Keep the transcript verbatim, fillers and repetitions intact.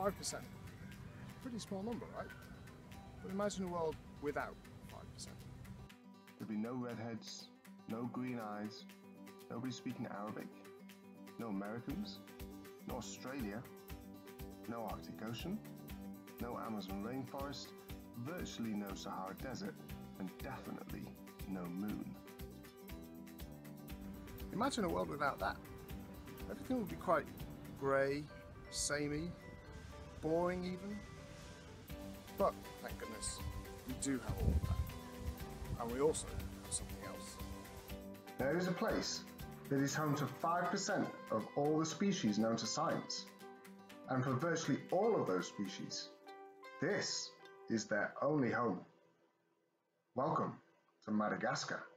five percent. Pretty small number, right? But imagine a world without five percent. There'd be no redheads, no green eyes, nobody speaking Arabic, no Americans, no Australia, no Arctic Ocean, no Amazon rainforest, virtually no Sahara Desert, and definitely no moon. Imagine a world without that. Everything would be quite grey, samey, boring even. But, thank goodness, we do have all of that. And we also have something else. There is a place that is home to five percent of all the species known to science. And for virtually all of those species, this is their only home. Welcome to Madagascar.